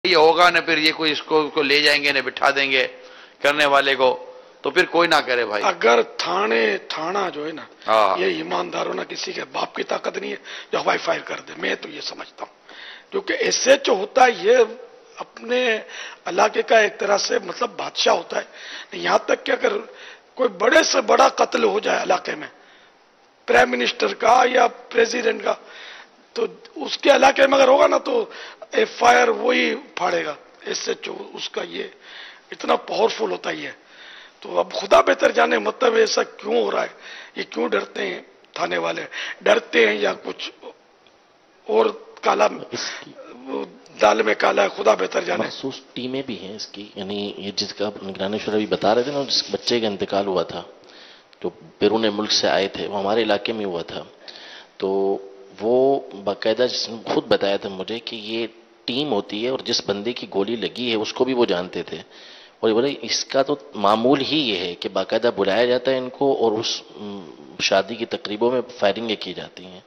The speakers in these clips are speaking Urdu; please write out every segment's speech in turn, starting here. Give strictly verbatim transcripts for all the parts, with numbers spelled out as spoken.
یہ ہوگا نہ پھر یہ کوئی اس کو کو لے جائیں گے نہ بٹھا دیں گے کرنے والے کو، تو پھر کوئی نہ کرے بھائی۔ اگر تھانے تھانہ جو ہے نا ہاں یہ ایماندار ہونا، کسی کے باپ کی طاقت نہیں ہے جو ہوائی فائر کر دے، میں تو یہ سمجھتا ہوں، کیونکہ ایس ایچ او ہوتا ہے یہ اپنے علاقے کا ایک طرح سے مطلب بادشاہ ہوتا ہے، یہاں تک کہ اگر کوئی بڑے سے بڑا قتل ہو جائے علاقے میں پرائم منسٹر کا یا پریزیڈنٹ کا، تو اس کے علاقے میں اگر ہوگا نا تو ایف آئی آر وہی پھاڑے گا، ایس ایچ او اس کا یہ اتنا پاورفل ہوتا ہی ہے۔ تو اب خدا بہتر جانے مطلب ایسا کیوں ہو رہا ہے، یہ کیوں ڈرتے ہیں تھانے والے، ڈرتے ہیں یا کچھ اور کالا دال میں کالا ہے، خدا بہتر جانے۔ مخصوص ٹیمیں بھی ہیں اس کی، یعنی یہ جس کا نگرانی شورا بھی بتا رہے تھے نا، جس بچے کا انتقال ہوا تھا جو بیرون ملک سے آئے تھے، وہ ہمارے علاقے میں ہوا تھا، تو وہ باقاعدہ جس نے خود بتایا تھا مجھے کہ یہ ٹیم ہوتی ہے اور جس بندے کی گولی لگی ہے اس کو بھی وہ جانتے تھے، اور یہ بولے اس کا تو معمول ہی یہ ہے کہ باقاعدہ بلایا جاتا ہے ان کو اور اس شادی کی تقریبوں میں فائرنگیں کی جاتی ہیں۔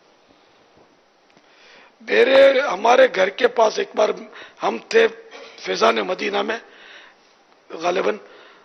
میرے ہمارے گھر کے پاس ایک بار ہم تھے فیضان مدینہ میں غالباً،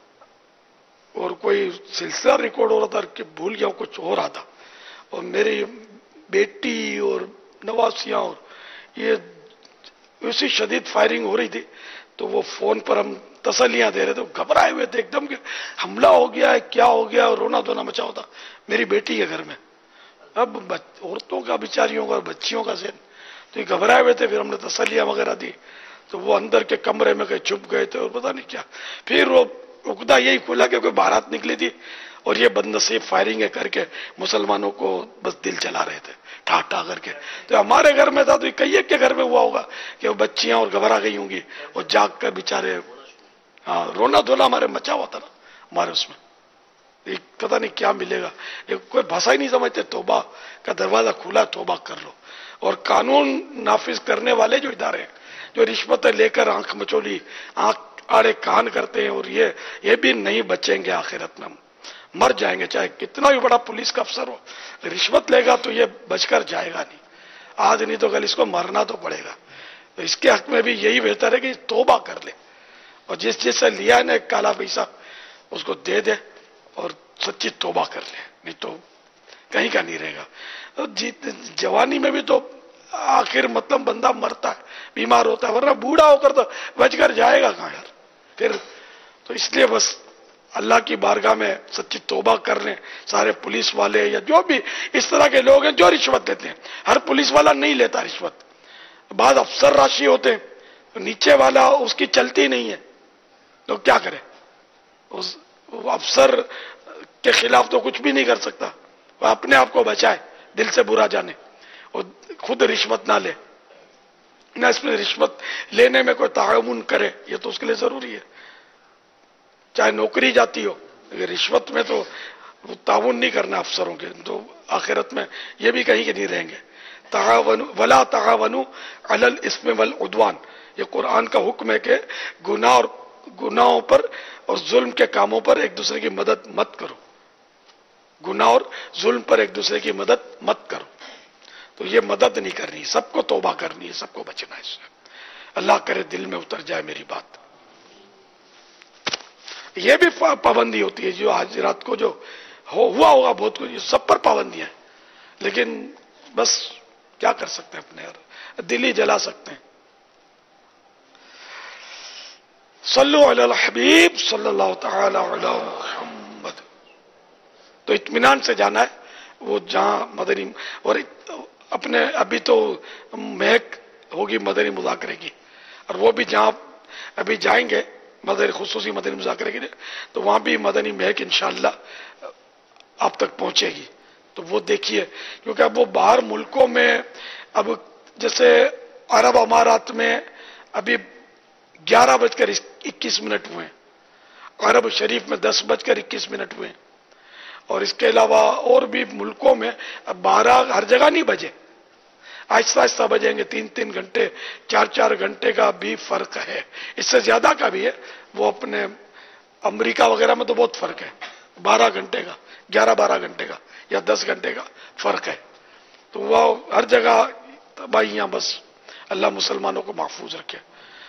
اور کوئی سلسلہ ریکارڈ ہو رہا تھا کہ بھول گیا کچھ ہو رہا تھا، اور میری بیٹی اور نواسیاں اور یہ ایسی شدید فائرنگ ہو رہی تھی، تو وہ فون پر ہم تسلیاں دے رہے تھے، گھبرائے ہوئے تھے ایک دم کہ حملہ ہو گیا ہے، کیا ہو گیا، اور رونا دھونا مچا ہوتا میری بیٹی کے گھر میں۔ اب عورتوں کا بیچاریوں کا بچیوں کا ذہن تو یہ گھبرائے ہوئے تھے، پھر ہم نے تسلیاں وغیرہ دی تو وہ اندر کے کمرے میں کہیں چھپ گئے تھے اور پتہ نہیں کیا، پھر وہ عقدہ یہی کھلا کہ کوئی بارات نکلی تھی اور یہ بد نصیب فائرنگیں کر کے مسلمانوں کو بس دل چلا رہے تھے ٹھا ٹھا کر کے۔ تو ہمارے گھر میں تھا تو کئی ایک کے گھر میں ہوا ہوگا کہ وہ بچیاں اور گھبرا گئی ہوں گی اور جاگ کر بیچارے، ہاں رونا دھونا ہمارے مچا ہوا تھا نا ہمارے اس میں، پتہ نہیں کیا ملے گا، کوئی بھاشا ہی نہیں سمجھتے، توبہ کا دروازہ کھلا، توبہ کر لو۔ اور قانون نافذ کرنے والے جو ادارے ہیں جو رشوتیں لے کر آنکھ مچولی آنکھ آڑے کان کرتے ہیں، اور یہ یہ بھی نہیں بچیں گے، آخرت میں مر جائیں گے، چاہے کتنا بھی بڑا پولیس کا افسر ہو، رشوت لے گا تو یہ بچ کر جائے گا نہیں، آج نہیں تو کل اس کو مرنا تو پڑے گا۔ تو اس کے حق میں بھی یہی بہتر ہے کہ توبہ کر لے، اور جس چیز سے لیا ہے نا ایک کالا پیسہ اس کو دے دے اور سچی توبہ کر لے، نہیں تو کہیں کا نہیں رہے گا۔ جوانی میں بھی تو آخر مطلب بندہ مرتا ہے، بیمار ہوتا ہے، ورنہ بوڑھا ہو کر تو بچ کر جائے گا کہاں یار پھر۔ تو اس لیے بس اللہ کی بارگاہ میں سچی توبہ کر لیں سارے پولیس والے یا جو بھی اس طرح کے لوگ ہیں جو رشوت لیتے ہیں۔ ہر پولیس والا نہیں لیتا رشوت، بعض افسر راشی ہوتے ہیں، نیچے والا اس کی چلتی نہیں ہے تو کیا کرے، اس افسر کے خلاف تو کچھ بھی نہیں کر سکتا، وہ اپنے آپ کو بچائے، دل سے برا جانے اور خود رشوت نہ لے، نہ اس میں رشوت لینے میں کوئی تعاون کرے، یہ تو اس کے لیے ضروری ہے، چاہے نوکری جاتی ہو، رشوت میں تو تعاون نہیں کرنا افسروں کے، تو آخرت میں یہ بھی کہیں کہ نہیں رہیں گے۔ تعاون ولا تعاونوا علی الاثم والعدوان، یہ قرآن کا حکم ہے کہ گناہ اور گناہوں پر اور ظلم کے کاموں پر ایک دوسرے کی مدد مت کرو، گناہ اور ظلم پر ایک دوسرے کی مدد مت کرو، تو یہ مدد نہیں کرنی، سب کو توبہ کرنی ہے، سب کو بچنا ہے اس سے۔ اللہ کرے دل میں اتر جائے میری بات۔ یہ بھی پابندی ہوتی ہے جو آج رات کو جو ہوا ہوگا بہت کچھ، یہ سب پر پابندیاں ہیں، لیکن بس کیا کر سکتے ہیں، اپنے یار دل ہی جلا سکتے ہیں۔ صلو علی الحبیب صلی اللہ تعالی علی محمد۔ تو اطمینان سے جانا ہے وہ جہاں مدنی، اور اپنے ابھی تو مہک ہوگی مدنی مذاکرے کی، اور وہ بھی جہاں ابھی جائیں گے مدنی خصوصی مدنی مذاکرے کے لیے تو وہاں بھی مدنی مہک انشاءاللہ آپ تک پہنچے گی، تو وہ دیکھیے، کیونکہ اب وہ باہر ملکوں میں، اب جیسے عرب امارات میں ابھی گیارہ بج کر اکیس منٹ ہوئے ہیں، عرب شریف میں دس بج کر اکیس منٹ ہوئے ہیں، اور اس کے علاوہ اور بھی ملکوں میں اب بارہ ہر جگہ نہیں بجے، آہستہ آہستہ بجیں گے، تین تین گھنٹے چار چار گھنٹے کا بھی فرق ہے، اس سے زیادہ کا بھی ہے، وہ اپنے امریکہ وغیرہ میں تو بہت فرق ہے، بارہ گھنٹے کا، گیارہ بارہ گھنٹے کا یا دس گھنٹے کا فرق ہے، تو وہ ہر جگہ تباہیاں، بس اللہ مسلمانوں کو محفوظ رکھے۔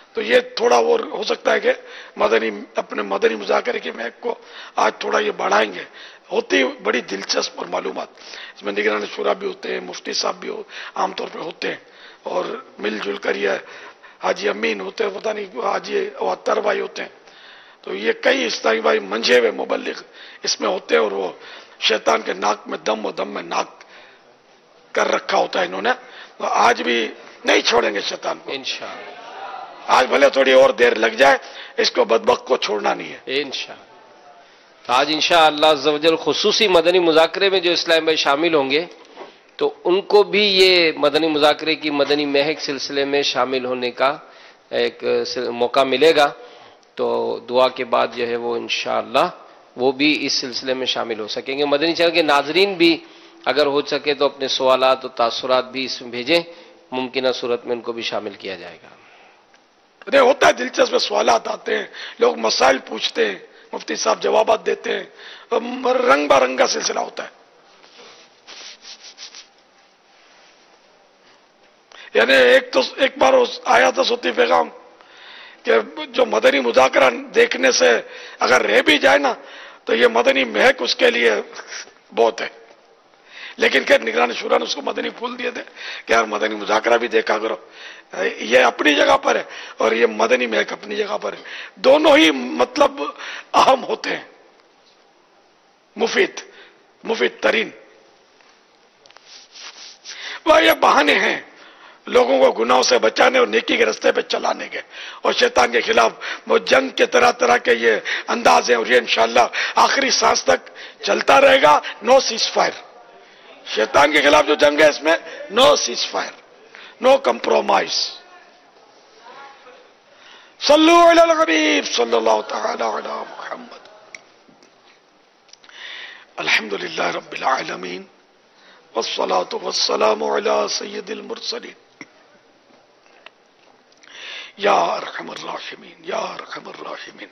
تو یہ تھوڑا اور ہو سکتا ہے کہ مدنی اپنے مدنی مذاکرے کی مہک کو آج تھوڑا یہ بڑھائیں گے. ہوتی بڑی دلچسپ اور معلومات اس میں نگران شورا بھی ہوتے ہیں, مفتی صاحب بھی ہو عام طور پہ ہوتے ہیں, اور مل جل کر یہ حاجی امین ہوتے ہیں, پتہ نہیں حاجی اواتر بھائی ہوتے ہیں. تو یہ کئی اسلامی بھائی منجھے ہوئے مبلغ اس میں ہوتے ہیں, اور وہ شیطان کے ناک میں دم و دم میں ناک کر رکھا ہوتا ہے انہوں نے. تو آج بھی نہیں چھوڑیں گے شیطان کو انشاءاللہ. آج بھلے تھوڑی اور دیر لگ جائے, اس کو بدبخت کو چھوڑنا نہیں ہے. انشاءاللہ. تو آج انشاءاللہ عز و جل خصوصی مدنی مذاکرے میں جو اسلام بھائی شامل ہوں گے تو ان کو بھی یہ مدنی مذاکرے کی مدنی مہک سلسلے میں شامل ہونے کا ایک موقع ملے گا. تو دعا کے بعد جو ہے وہ انشاءاللہ وہ بھی اس سلسلے میں شامل ہو سکیں گے. مدنی چینل کے ناظرین بھی اگر ہو سکے تو اپنے سوالات اور تاثرات بھی اس میں بھیجیں, ممکنہ صورت میں ان کو بھی شامل کیا جائے گا. ہوتا ہے دلچسپ سوالات آتے ہیں, لوگ مسائل پوچھتے ہیں, مفتی صاحب جوابات دیتے ہیں, رنگ برنگا سلسلہ ہوتا ہے. یعنی ایک تو ایک بار آیا تھا سوتی پیغام کہ جو مدنی مذاکرہ دیکھنے سے اگر رہ بھی جائے نا تو یہ مدنی مہک اس کے لیے بہت ہے. لیکن خیر نگران شورا نے اس کو مدنی پھول دیے تھے کہ یار مدنی مذاکرہ بھی دیکھا کرو, یہ اپنی جگہ پر ہے اور یہ مدنی مہک اپنی جگہ پر ہے. دونوں ہی مطلب اہم ہوتے ہیں, مفید مفید ترین. وہ یہ بہانے ہیں لوگوں کو گناہوں سے بچانے اور نیکی کے رستے پہ چلانے کے, اور شیطان کے خلاف وہ جنگ کے طرح طرح کے یہ انداز ہیں, اور یہ انشاءاللہ آخری سانس تک چلتا رہے گا. نو سیز فائر, شیطان کے خلاف جو جنگ ہے اس میں no ceasefire, no compromise. صلو علی الحبیب صلی اللہ تعالی علی محمد. الحمدللہ رب العالمین والصلاة والسلام علی سید المرسلین. یا ارحم الراحمین یا ارحم الراحمین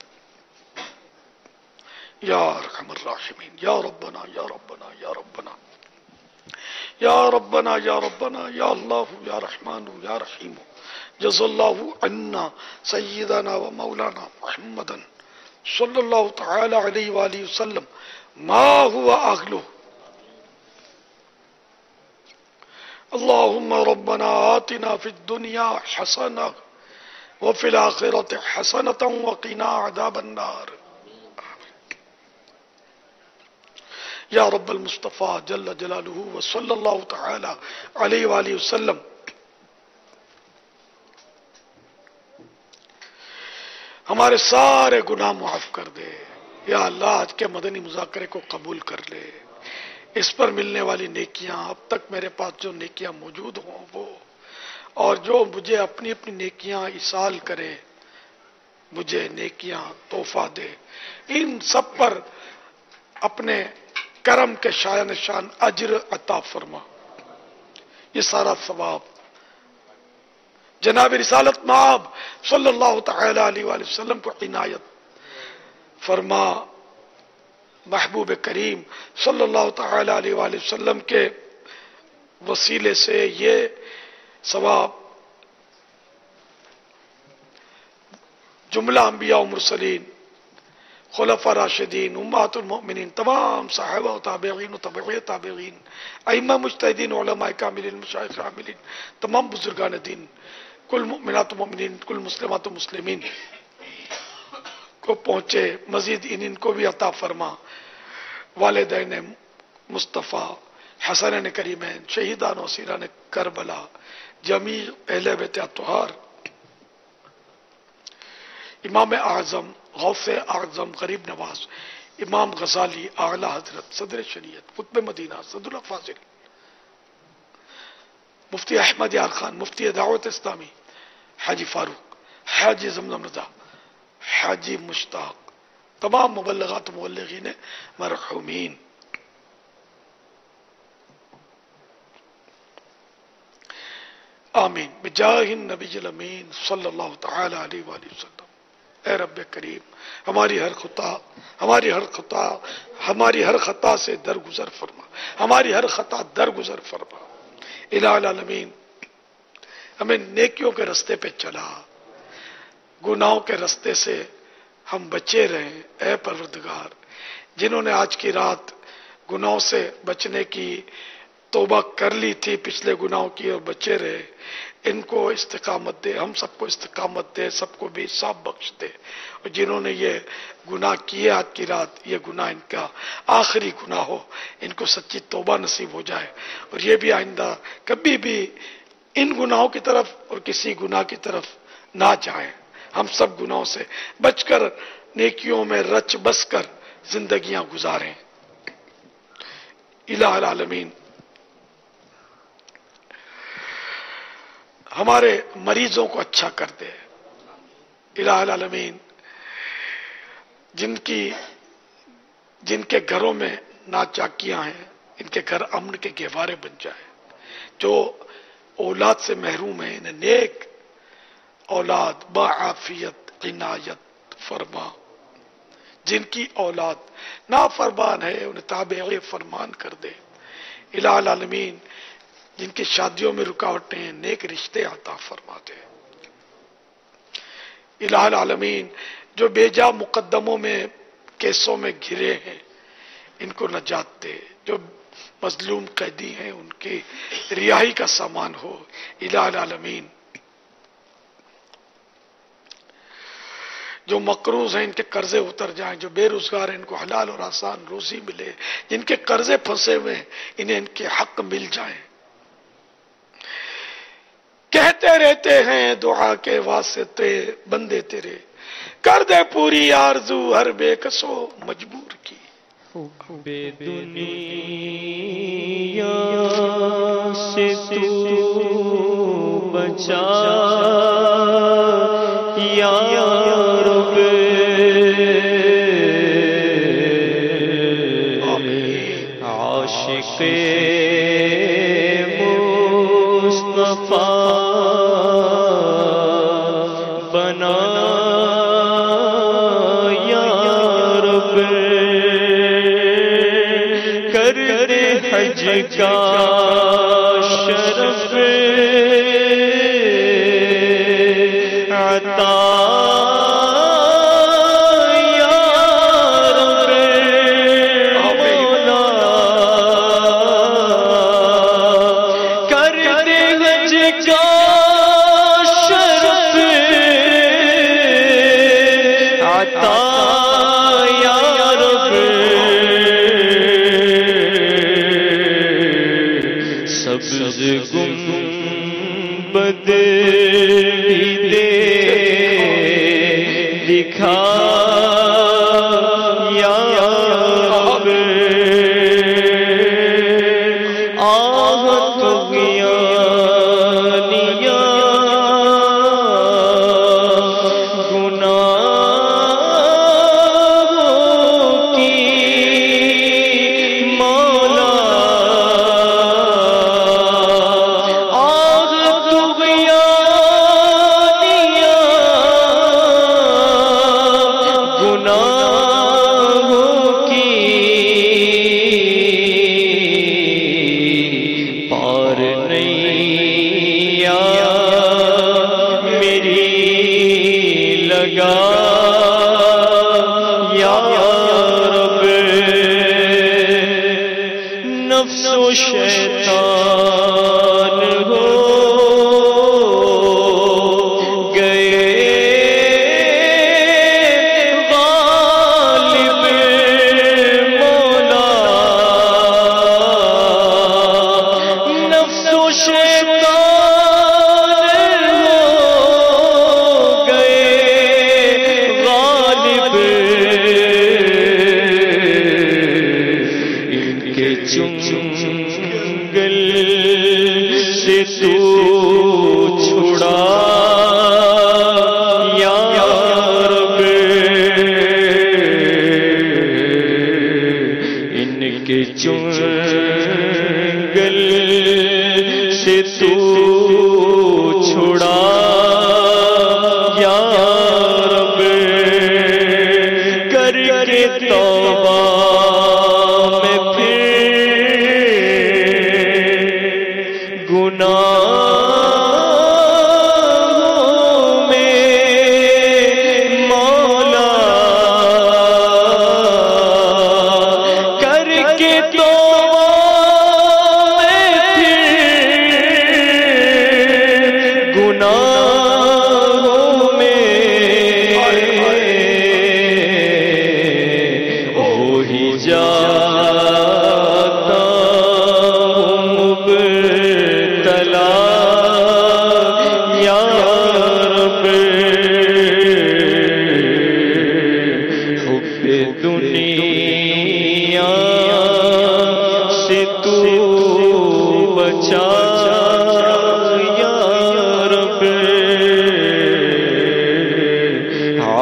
یا ارحم الراحمین یا ربنا یا ربنا یا ربنا یا ربنا یا ربنا یا اللہ یا رحمان یا رحیم. جزا اللہ عنا سیدنا و مولانا محمدا صلی اللہ تعالی علیہ وآلہ وسلم ما هو اہلہ. اللہم ربنا آتنا فی الدنیا حسنہ وفی الآخرۃ حسنۃ وقنا عذاب النار. یا رب المصطفیٰ جل جلالہ وصلی اللہ تعالی علیہ وآلہ وسلم. ہمارے سارے گناہ معاف کر دے یا اللہ. آج کے مدنی مذاکرے کو قبول کر لے, اس پر ملنے والی نیکیاں اب تک میرے پاس جو نیکیاں موجود ہوں وہ, اور جو مجھے اپنی اپنی نیکیاں ایصال کرے, مجھے نیکیاں تحفہ دے, ان سب پر اپنے کرم کے شایان شان اجر عطا فرما. یہ سارا ثواب جناب رسالت مآب صلی اللہ تعالی علیہ وآلہ وسلم کو عنایت فرما. محبوب کریم صلی اللہ تعالی علیہ وآلہ وسلم کے وسیلے سے یہ ثواب جملہ انبیاء و مرسلین, خلفاء راشدین, امہات المؤمنین, تمام صحابہ و تابعین و تابعی تابعین, ائمہ مجتہدین, علماء کاملین, مشایخ عاملین, تمام بزرگان دین, کل مؤمنات و مؤمنین, کل مسلمات و مسلمین کو پہنچے. مزید ان ان کو بھی عطا فرما. والدین مصطفیٰ, حسنین کریمین, شہیدان و اسیران کربلا, جمیع اہل بیت اطہار, امام اعظم, غوث اعظم, غریب نواز, امام غزالی, اعلی حضرت, صدر شریعت, قطب مدینہ, صدر الفاضل, مفتی احمد یار خان, مفتی دعوت اسلامی, حاجی فاروق, حاجی زمزم رضا, حاجی مشتاق, تمام مبلغات و مبلغین مرحومین. آمین بجاہ النبی الامین صلی اللہ تعالی علیہ وآلہ وسلم. اے رب کریم ہماری ہر خطا ہماری ہر خطا ہماری ہر خطا سے درگزر فرما, ہماری ہر خطا درگزر فرما. الہ العالمین ہمیں نیکیوں کے رستے پہ چلا, गुनाहों के रास्ते से हम बचे रहें। ऐ परवरदिगार, जिन्होंने आज की रात गुनाहों से बचने की तौबा कर ली थी, पिछले गुनाहों की, और बचे रहे, इनको इस्तिकामत दे, हम सबको इस्तिकामत दे, सबको भी इंसाफ बख्श दे। और जिन्होंने ये गुनाह किए आज की रात, ये गुनाह इनका आखिरी गुनाह हो, इनको सच्ची तौबा नसीब हो जाए, और ये भी आइंदा कभी भी इन गुनाहों की तरफ और किसी गुनाह की तरफ ना जाएं। हम सब गुनाहों से बचकर नेकियों में रच बस कर जिंदगियां गुजारें। इलाहुल आलमीन हमारे मरीजों को अच्छा कर दे। इलाहुल आलमीन जिनकी जिनके घरों में नाचाकियां हैं, इनके घर अमन के गहवारे बन जाए। जो औलाद से महरूम है, इन्हें नेक औलाद बाआफियत इनायत फरमा। जिनकी औलाद नाफरमान है, उन्हें ताबे फरमान कर दे। इलाहुल आलमीन जिनकी शादियों में रुकावटें हैं, नेक रिश्ते अता फरमा दे। इलाहुल आलमीन जो बेजा मुकद्दमों में, केसों में घिरे हैं, इनको नजात दे। जो मजलूम कैदी हैं, उनकी रिहाई का सामान हो। इलाहुल आलमीन जो मकरूज हैं, इनके कर्जे उतर जाएं। जो बेरोजगार हैं, इनको हलाल और आसान रोजी मिले। जिनके कर्जे फंसे हुए हैं, इन्हें इनके हक मिल जाएं। कहते रहते हैं दुआ के वास्ते बंदे तेरे, कर दे पूरी आरज़ू हर बेकसो मजबूर की। बेदुनिया से तू बचा या रब, आशिक़े मुस्तफ़ा बना या रब, कर दे हज का शरफ अता या रब, मौला कर दे हज का शरफ अता या रब। सब्ज़ गुंबद दे दिखा या रब, आहत गियानिया गुनाहों की मौला, आहत गियानिया गुनाहों की पार नैया मेरी लगा या रब, नफ्स व शैतान हो गए गालिब, मौला नफ्स व शैतान हो गए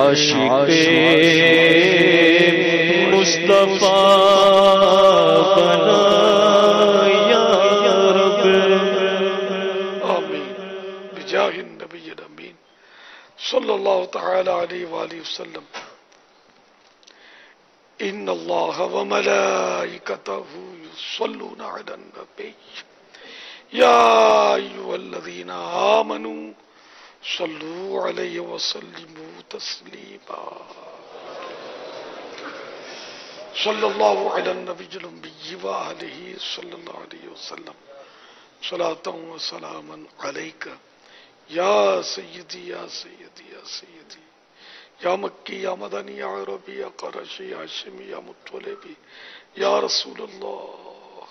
عاشق مصطفیٰ بنا یا رب. آمین بجاہ النبی الامین صلی اللہ تعالی علیہ وآلہ وسلم. ان اللہ وملائکتہ یصلون علی النبی یا ایھا الذین آمنوا صلوا علیہ وسلموا تسلیما. صلی اللہ علی النبی الأمی وآلہ صلی اللہ علیہ وسلم. صلاۃ و سلاما علیک یا سیدی یا سیدی یا سیدی یا مکی یا مدنی یا عربی یا قرشی یا ہاشمی یا مطلبی یا رسول اللہ.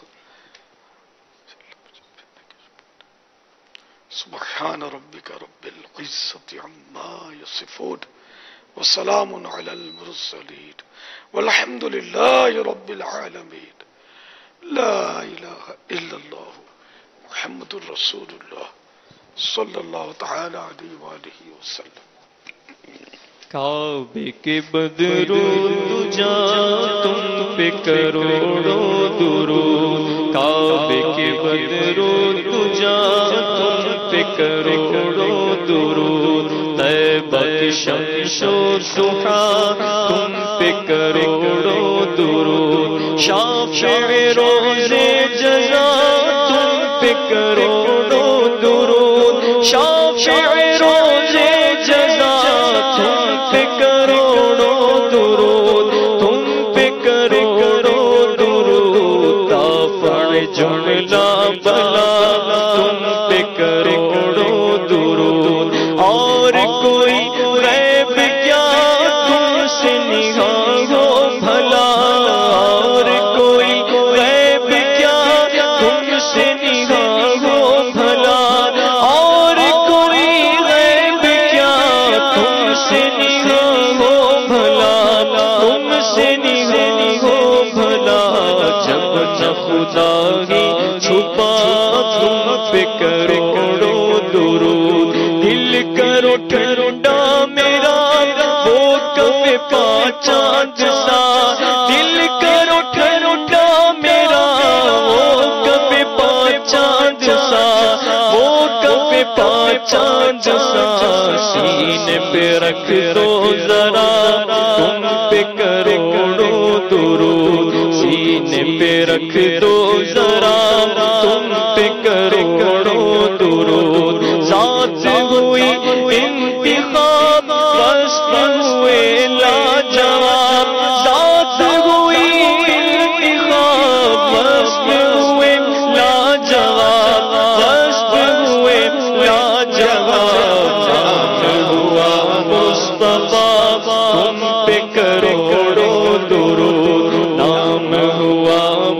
سبحان ربک رب العزت عما یصفون وسلام علی المرسلین والحمد للہ رب العالمین. لا الہ الا اللہ محمد الرسول اللہ صلی اللہ تعالی علیہ وآلہ وسلم. کعبے کے بدرو تجا تم پہ کروڑوں درود. کعبے کے بدرو تجا تم پہ کروڑوں درود. طیبہ کے شمس و ضحیٰ تم پہ کروڑوں درود. شافع روزے جزا تم پہ کروڑوں درود. شافع روزے جزا تم پہ کروڑوں درود. تم پہ کروڑوں درود. دافع جملہ بلا تم پہ کروڑوں درود. اور کوئی غیب کیا تم سے نگاہ ہو بھلا. اور کوئی غیب کیا تم سے نگاہ ہو بھلا. اور کوئی غیب کیا تم سے نگاہ ہو بھلا. تم سے نگاہ ہو بھلا. جب نہ خدا ہی چھپا تم پہ کروڑوں درود. دل کرو ٹھنڈا میرا وہ کبھی پاچاند سا. دل کرو ٹھنڈا میرا وہ کبھی پاچاند سا. وہ کبھی پاچاند سا. سینے پہ رکھ دو ذرا تم پہ کروڑوں درود. سینے پہ رکھ دو ذرا تم پہ کروڑوں درود. ذات ہوئی انتخاب وصف ہوئے لاجواب. ذات ہوئی انتخاب وصف ہوئے لاجواب. وصف ہوئے لاجواب. نام ہوا مصطفیٰ تم پہ کروڑوں درود. نام ہوا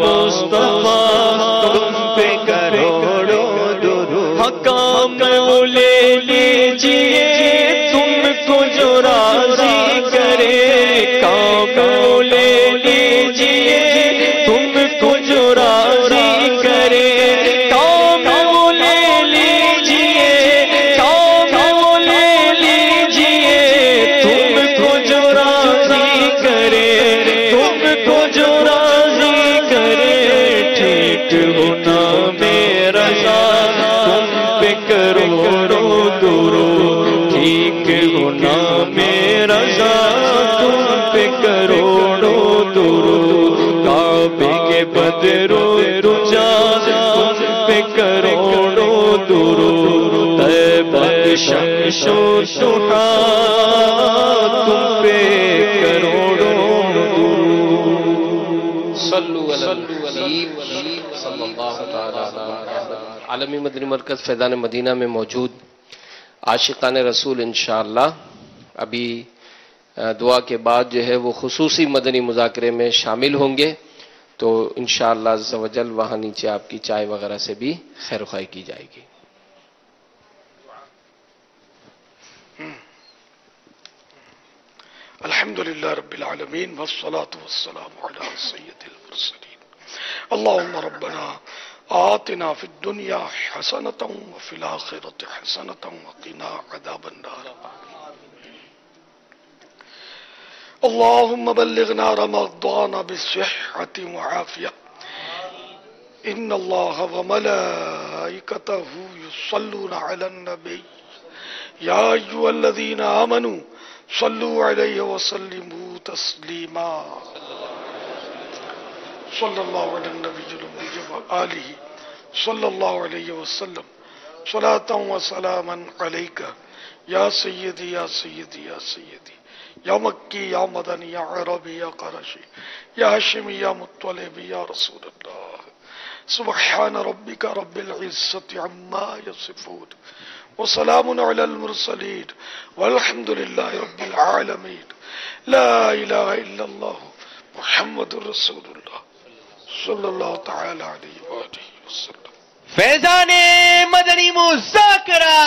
مصطفیٰ تم پہ کروڑوں درود. حکام وہ لے لیجیے تم کو جو راضی کرے. کام وہ لے لیجیے تم کو جو راضی کرے. کام وہ لے لیجیے. کام وہ لے لیجیے تم کو جو راضی کرے. تم کو جو راضی کرے. ٹھیک ہونا میرا تم پہ کروڑوں درود. ٹھیک ہونا میرا تم پہ کروڑوں درود. کعبے کے بدرو تجا تم پہ کروڑوں درود. طیبہ کے شمس و ضحیٰ تم پہ کروڑوں درود. صلو علی الحبیب صلی اللہ تعالی علیہ وسلم. عالمی مدنی مرکز فیضان مدینہ میں موجود عاشقان رسول انشاءاللہ ابھی دعا کے بعد جو ہے وہ خصوصی مدنی مذاکرے میں شامل ہوں گے. تو انشاءاللہ عز و جل وہاں نیچے آپ کی چائے وغیرہ سے بھی خیر خواہی کی جائے گی. الحمدللہ رب العالمین والصلاة والسلام علی سید المرسلین. اللہم ربنا آتنا فی الدنیا حسنة وفی الآخرة حسنة وقنا عذاب النار. اللهم بلغنا رمضان بالصحة والعافية. إن الله وملائكته يصلون على النبي يا أيها الذين آمنوا صلوا عليه وسلموا تسليما. صلى الله على النبي الأمي وآله صلى الله عليه وسلم صلاة وسلاما عليك يا سيدي يا سيدي يا سيدي یا مکی یا مدنی یا عربی یا قرشی یا ہاشمی یا مطلبی یا رسول اللہ. سبحان ربک رب العزة عما یصفون وسلام علی المرسلین والحمد للہ رب العالمین. لا الہ الا اللہ محمد رسول اللہ صلی اللہ تعالی علیہ وآلہ وسلم. فیضان مدنی مذاکرہ،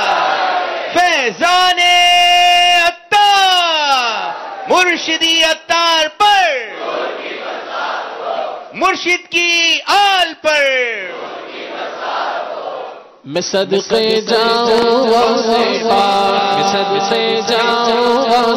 فیضان مرشدی اتار پر، مرشد کی آل پر. میں صدقے جاؤں غوث پاک، میں صدقے جاؤں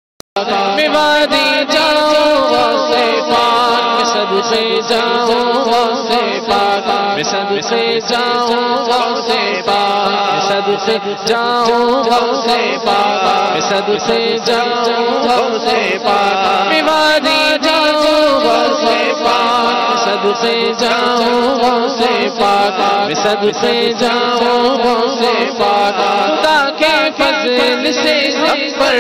میں وادی جاؤں غوث پاک، میں صدقے جاؤں غوث پاک، میں صدقے جاؤں غوث پاک، میں صدقے جاؤں غوث پاک، میں صدقے جاؤں غوث پاک، میں وادی جاؤں غوث پاک، میں صدقے جاؤں غوث پاک، میں صدقے جاؤں غوث پاک. خدا کے فضل سے سب پر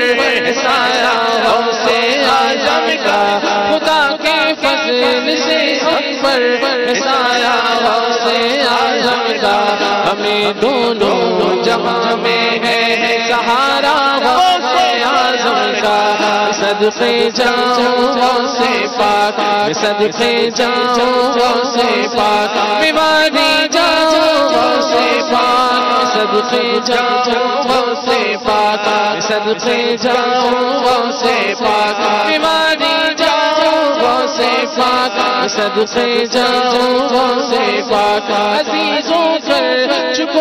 سایہ غوث اعظم کا، خدا کے فضل سے سب پر سایہ غوث اعظم کا. ہمیں دونوں جہاں میں ہے سہارا غوث اعظم کا. صدقے جاؤں غوث پاک، صدقے جاؤں غوث پاک، میں وادی جاؤں غوث پاک، صدقے جاؤں غوث پاک، صدقے جاؤں غوث پاک، میں وادی جاؤں غوث پاک، صدقے جاؤں غوث پاک. عزیزوں کر چکو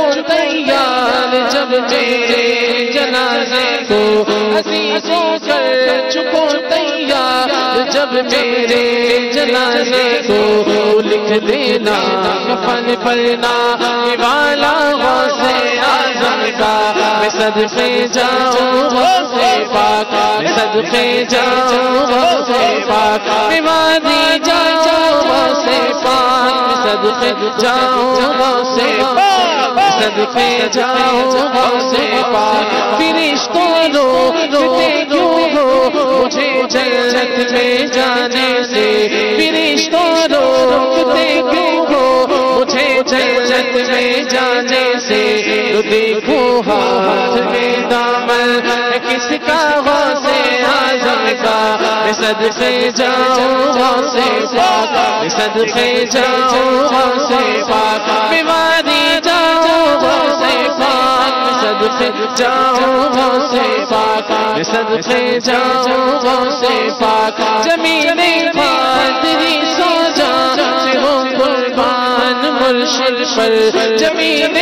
تیار جب میرے جنازے کو، عزیزوں کر چکو تیار جب میرے جنازے کو. لکھ دینا کفن پر نام والا غوث اعظم کا. میں صدقے جاؤں غوث پاک، میں صدقے جاؤں غوث پاک، میں وادی جاؤں غوث پاک، میں صدقے جاؤں غوث پاک، میں صدقے جاؤں غوث پاک. فرشتوں روتے کیوں ہو مجھے جنت میں جانے سے، فرشتوں روتے کیوں ہو مجھے جنت میں جانے سے. تو دیکھو ہاتھ میں دامن کس کا غوث اعظم کا. میں صدقے جاؤں غوث پاک، میں صدقے جاؤں غوث پاک، میں وادی جاؤں غوث پاک، میں صدقے جاؤں غوث پاک، میں صدقے جاؤں غوث پاک. زمین قادری سو جا سے ہو قربان مرشد پر، زمین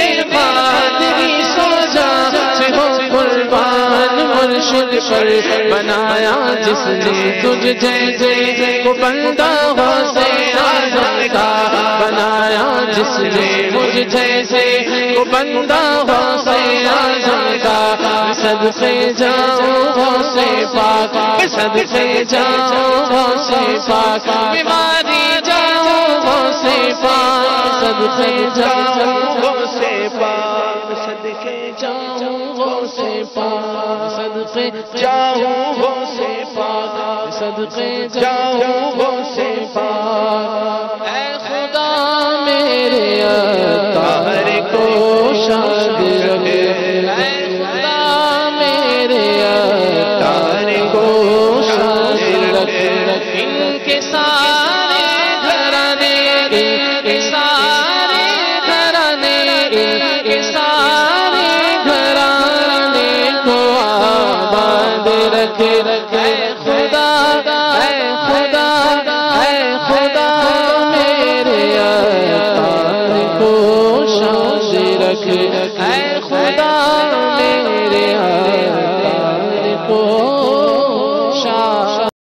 قادری سو جا سے ہو قربان مرشد پر. بنایا جس نے تجھ جیسے کو بندہ غوث اعظم کا، بنایا جس نے مجھ جیسے کو بندہ غوث اعظم کا. صدقے جاؤں غوث پاک، صدقے جاؤں غوث پاک، بیماری جاؤں غوث پاک. صدقے جاؤں غوث پاک، صدقے جاؤں غوث پاک، صدقے جاؤں غوث پاک، صدقے جاؤں غوث پاک. اے خدا میرے عطار کو شاد